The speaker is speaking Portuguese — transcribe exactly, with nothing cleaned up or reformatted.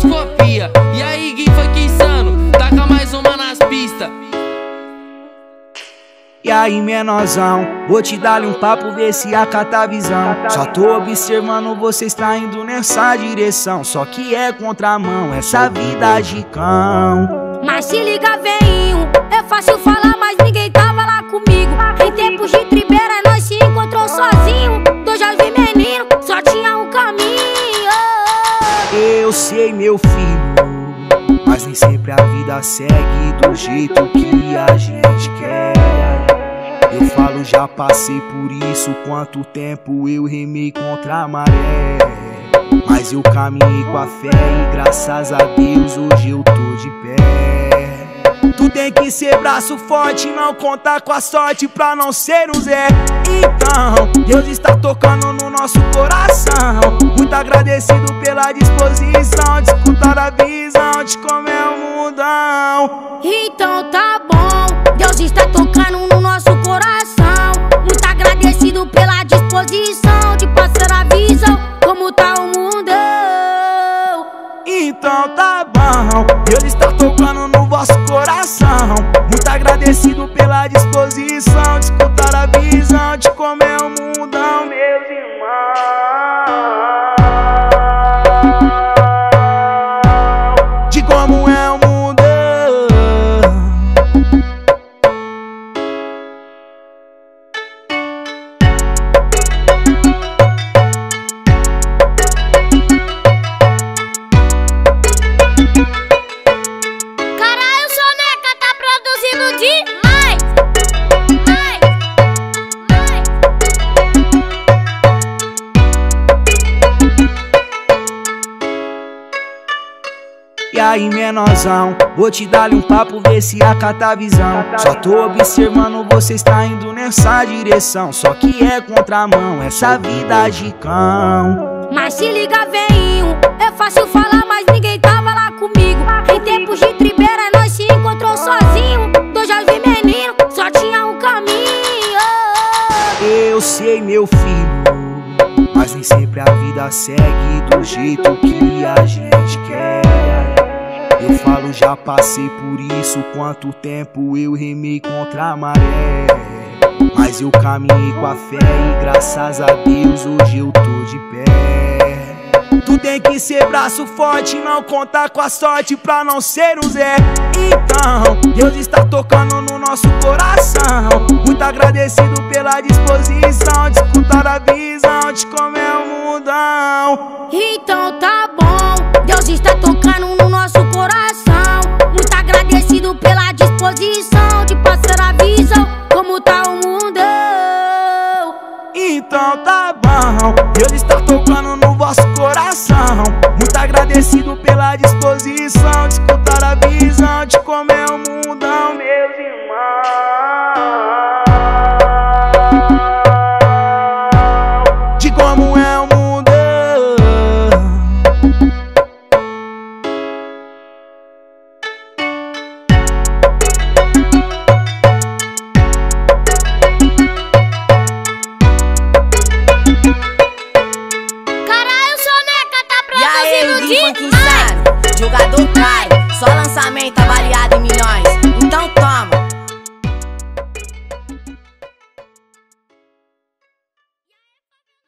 copia. E aí, Gui Funk insano, taca mais uma nas pistas. E aí, menorzão, vou te dar-lhe um papo, ver se acata a visão. Só tô observando vocês tá indo nessa direção, só que é contramão, essa vida de cão. Mas se liga, veinho, é fácil falar, mas ninguém tava lá comigo. Em tempos de tribeira, nós se encontrou sozinho. Dois jovens meninos, só tinha um caminho. Eu sei, meu filho, mas nem sempre a vida segue do jeito que a gente quer. Eu falo, já passei por isso, quanto tempo eu remei contra a maré. Mas eu caminhei com a fé e graças a Deus hoje eu tô de pé. Tu tem que ser braço forte, não contar com a sorte pra não ser um Zé. Então, Deus está tocando no nosso coração. Muito agradecido pela disposição de escutar a visão de como é o mundão. Então tá bom, Deus está tocando no nosso coração. Muito agradecido pela disposição de passar a visão como tá o mundão. Então tá bom, Deus está tocando no vosso coração. Muito agradecido pela disposição de escutar a visão de como é o mundão, meus irmãos. De como é o mundão. Caralho, Soneca tá produzindo demais. Mais, mais. E aí, menorzão, vou te dar-lhe um papo, ver se acata a visão. Só tô observando vocês tá indo nessa direção, só que é contramão, essa vida de cão. Mas se liga, veinho, é fácil falar, mas ninguém tava lá comigo. Em tempos de tribeira, nós se encontrou sozinho. Dois jovens meninos, só tinha um caminho. Eu sei, meu filho, mas nem sempre a vida segue do jeito que a gente quer. Eu falo, já passei por isso, quanto tempo eu remei contra a maré. Mas eu caminhei com a fé e graças a Deus hoje eu tô de pé. Tu tem que ser braço forte, não contar com a sorte pra não ser um Zé. Então, Deus está tocando no nosso coração. Muito agradecido pela disposição de escutar a visão de como é o mundão. Então tá bom, Deus está tocando no nosso coração. Muito agradecido pela disposição de passar a visão como tá o mundão. Então tá bom, Deus está tocando no vosso coração. Muito agradecido pela disposição de escutar a visão de como é o